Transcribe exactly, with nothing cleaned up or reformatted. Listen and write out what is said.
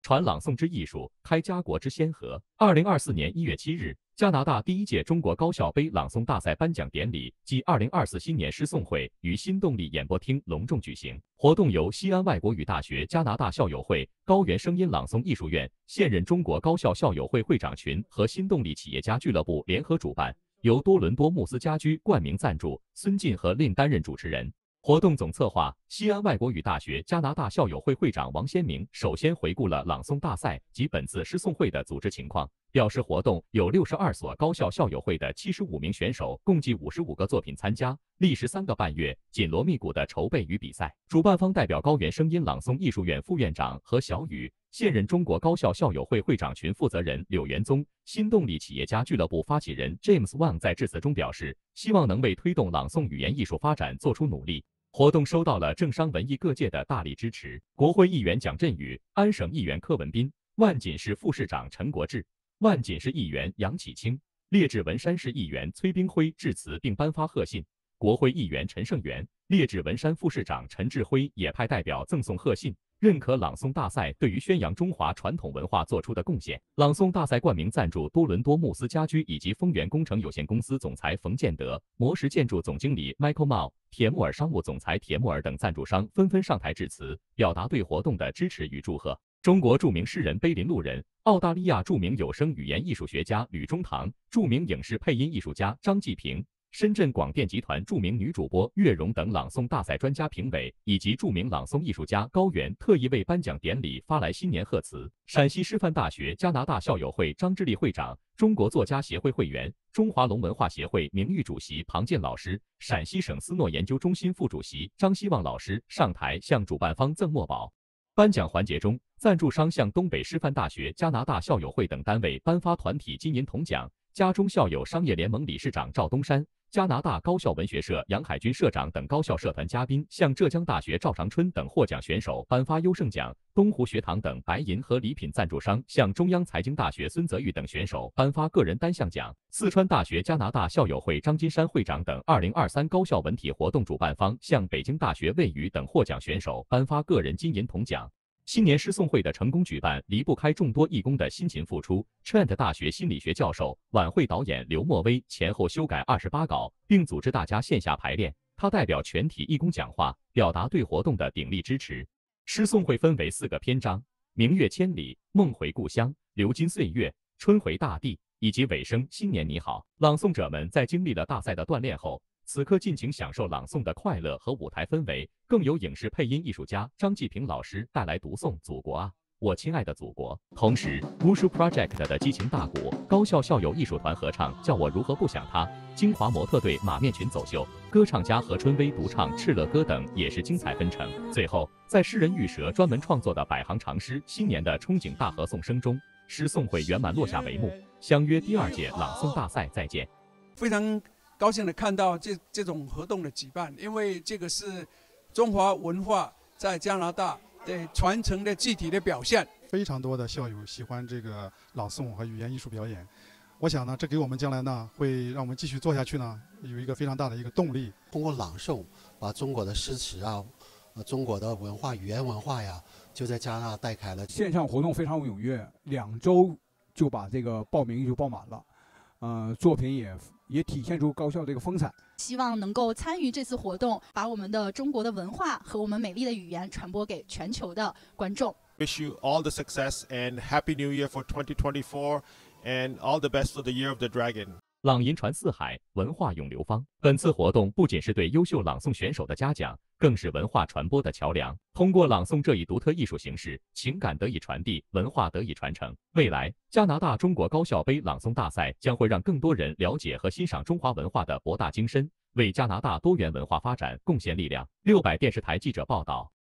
传朗诵之艺术，开家国之先河。二零二四年一月七日，加拿大第一届中国高校杯朗诵大赛颁奖典礼暨二零二四新年诗颂会于新动力演播厅隆重举行。活动由西安外国语大学加拿大校友会、高原声音朗诵艺术院、现任中国高校校友会会长群和新动力企业家俱乐部联合主办，由多伦多慕斯家居冠名赞助，孙晋和令担任主持人。活动总策划西安外国语大学加拿大校友会会长王先明首先回顾了朗诵大赛及本次诗颂会的组织情况，表示活动有六十二所高校校友会的七十五名选手，共计五十五个作品参加，历时三个半月，紧锣密鼓的筹备与比赛。主办方代表高原声音朗诵艺术院副院长何小雨、现任中国高校校友会会长群负责人柳元宗、新动力企业家俱乐部发起人 James Wang 在致辞中表示，希望能为推动朗诵语言艺术发展做出努力。活动收到了政商文艺各界的大力支持。国会议员蒋振宇、安省议员柯文斌、万锦市副市长陈国志、万锦市议员杨启清、列治文山市议员崔冰辉致辞并颁发贺信。国会议员陈胜元、列治文山副市长陈志辉也派代表赠送贺信，认可朗诵大赛对于宣扬中华传统文化做出的贡献。朗诵大赛冠名赞助多伦多慕斯家居以及丰源工程有限公司总裁冯建德、魔石建筑总经理 Michael Mao、铁木尔商务总裁铁木尔等赞助商纷纷上台致辞，表达对活动的支持与祝贺。中国著名诗人碑林路人、澳大利亚著名有声语言艺术学家吕中堂、著名影视配音艺术家张继平、深圳广电集团著名女主播岳蓉等朗诵大赛专家评委以及著名朗诵艺术家高原特意为颁奖典礼发来新年贺词。陕西师范大学加拿大校友会张志立会长、中国作家协会会员、中华龙文化协会名誉主席庞建老师、陕西省斯诺研究中心副主席张希望老师上台向主办方赠墨宝。颁奖环节中，赞助商向东北师范大学、加拿大校友会等单位颁发团体金银铜奖。家中校友商业联盟理事长赵东山、加拿大高校文学社杨海军社长等高校社团嘉宾向浙江大学赵长春等获奖选手颁发优胜奖，东湖学堂等白银和礼品赞助商向中央财经大学孙泽玉等选手颁发个人单项奖。四川大学加拿大校友会张金山会长等二零二三高校文体活动主办方向北京大学魏宇等获奖选手颁发个人金银铜奖。新年诗颂会的成功举办，离不开众多义工的辛勤付出。Trent 大学心理学教授、晚会导演刘墨威前后修改二十八稿，并组织大家线下排练。他代表全体义工讲话，表达对活动的鼎力支持。诗颂会分为四个篇章：明月千里、梦回故乡、流金岁月、春回大地，以及尾声新年你好。朗诵者们在经历了大赛的锻炼后，此刻尽情享受朗诵的快乐和舞台氛围，更有影视配音艺术家张继平老师带来读诵《祖国啊，我亲爱的祖国》。同时 Wushu Project 的激情大鼓、高校校友艺术团合唱叫我如何不想他、金华模特队马面裙走秀、歌唱家何春薇独唱《敕勒歌》等也是精彩纷呈。最后，在诗人玉蛇专门创作的百行长诗《新年的憧憬》大合颂声中，诗颂会圆满落下帷幕。相约第二届朗诵大赛再见。 非常高兴的看到这这种活动的举办，因为这个是中华文化在加拿大的传承的具体的表现。 非常多的校友喜欢这个朗诵和语言艺术表演，我想呢，这给我们将来呢，会让我们继续做下去呢，有一个非常大的一个动力。 通过朗诵，把中国的诗词啊，呃，中国的文化、语言文化呀，就在加拿大带开了。 线上活动非常踊跃，两周就把这个报名就报满了。呃，作品也也体现出高校这个风采。 希望能够参与这次活动，把我们的中国的文化和我们美丽的语言传播给全球的观众。 Wish you all the success and happy new year for twenty twenty-four and all the best for the year of the dragon. 朗吟传四海，文化永流芳。本次活动不仅是对优秀朗诵选手的嘉奖，更是文化传播的桥梁。通过朗诵这一独特艺术形式，情感得以传递，文化得以传承。未来，加拿大中国高校杯朗诵大赛将会让更多人了解和欣赏中华文化的博大精深，为加拿大多元文化发展贡献力量。六百电视台记者报道。